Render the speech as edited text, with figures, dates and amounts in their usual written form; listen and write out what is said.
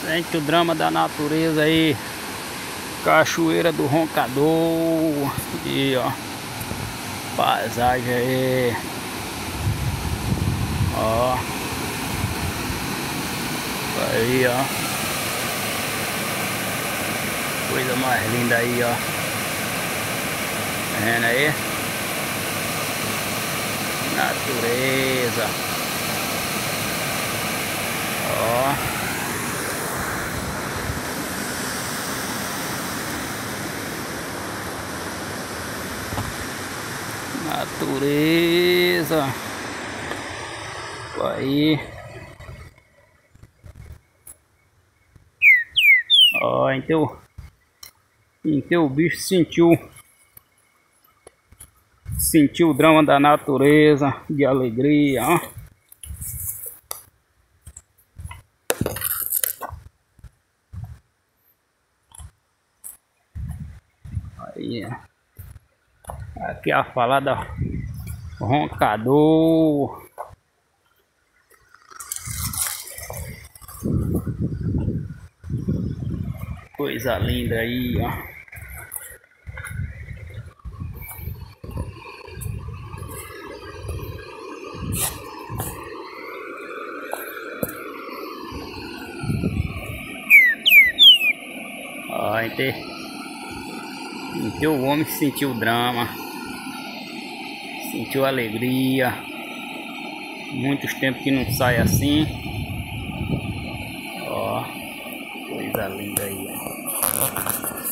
Sente o drama da natureza aí. Cachoeira do Roncador. E ó, paisagem aí. Ó. Aí ó. Coisa mais linda aí, ó. Tá vendo aí? Natureza. Ó. Natureza. Aí. Ó, então o bicho sentiu o drama da natureza, de alegria, ó. Aí, aqui a falada Roncador. Coisa linda aí, ó. Ó, então o homem sentiu o drama, sentiu alegria. Muitos tempos que não sai assim. Ó, coisa linda aí, ó.